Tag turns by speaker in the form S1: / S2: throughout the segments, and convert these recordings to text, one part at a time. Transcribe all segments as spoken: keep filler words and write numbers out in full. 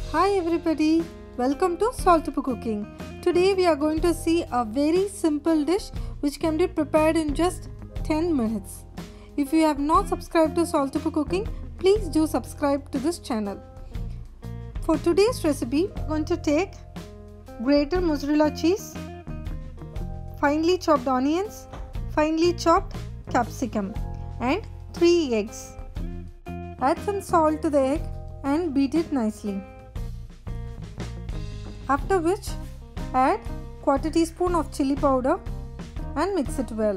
S1: Hi everybody, welcome to Saltuppu Cooking. Today we are going to see a very simple dish which can be prepared in just ten minutes. If you have not subscribed to Saltuppu Cooking, please do subscribe to this channel. For today's recipe, we are going to take grated mozzarella cheese, finely chopped onions, finely chopped capsicum and three eggs. Add some salt to the egg and beat it nicely. After which, add quarter teaspoon of chili powder and mix it well.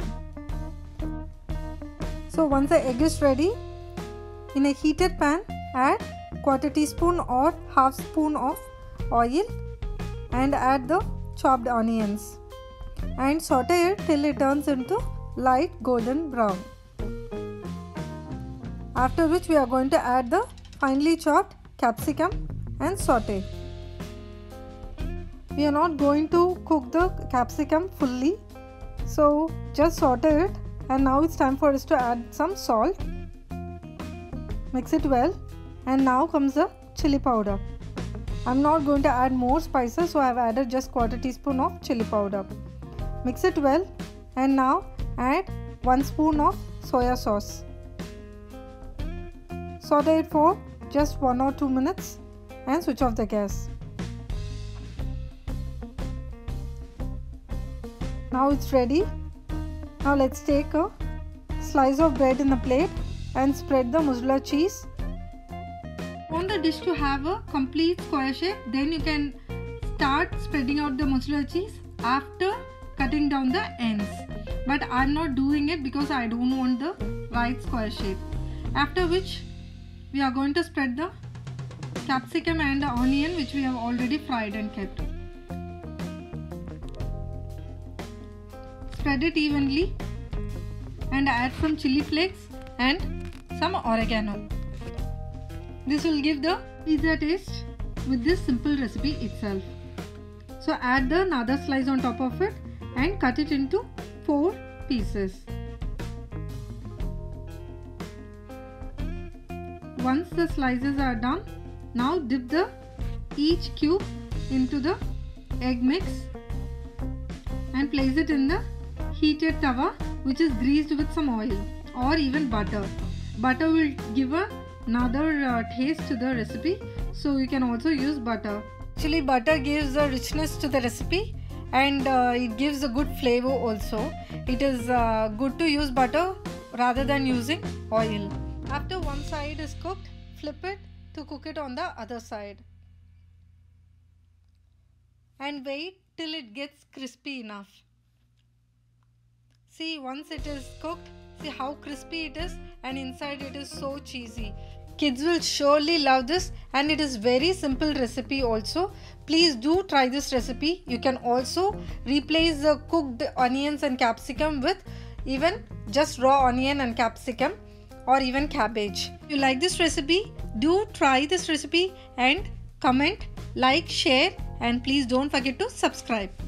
S1: So once the egg is ready, in a heated pan, add quarter teaspoon or half spoon of oil and add the chopped onions and saute it till it turns into light golden brown. After which we are going to add the finely chopped capsicum and saute. We are not going to cook the capsicum fully, so just saute it, and now it's time for us to add some salt. Mix it well, and now comes the chili powder. I'm not going to add more spices, so I have added just quarter teaspoon of chili powder. Mix it well, and now add one spoon of soya sauce. Saute it for just one or two minutes and switch off the gas. Now it's ready. Now let's take a slice of bread in the plate and spread the mozzarella cheese. Want the dish to have a complete square shape, then you can start spreading out the mozzarella cheese after cutting down the ends. But I'm not doing it because I don't want the right square shape. After which we are going to spread the capsicum and the onion which we have already fried and kept. Spread it evenly and add some chili flakes and some oregano. This will give the pizza taste with this simple recipe itself. So add the another slice on top of it and cut it into four pieces. Once the slices are done, now dip the each cube into the egg mix and place it in the heated tawa which is greased with some oil or even butter. Butter will give a, another uh, taste to the recipe, so you can also use butter. Actually, butter gives a richness to the recipe and uh, it gives a good flavor also. It is uh, good to use butter rather than using oil. After one side is cooked, flip it to cook it on the other side. And wait till it gets crispy enough. See, once it is cooked, see how crispy it is, and inside it is so cheesy. Kids will surely love this, and it is very simple recipe also. Please do try this recipe. You can also replace the cooked onions and capsicum with even just raw onion and capsicum or even cabbage. If you like this recipe, do try this recipe and comment, like, share, and please don't forget to subscribe.